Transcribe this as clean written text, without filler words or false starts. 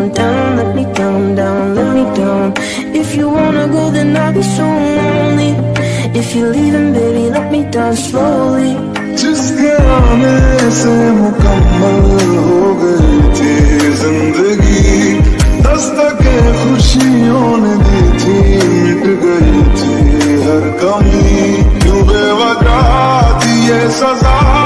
down, down, let me down, down, let me down. If you wanna go then I'll be so lonely. If you're leaving baby let me down slowly. जिसके आने से मुकम्मल हो गई थी जिंदगी, दस्तकें खुशियों ने दी थी, मिट गई थी हर कमी। क्यों बेवजह थी ये सजा,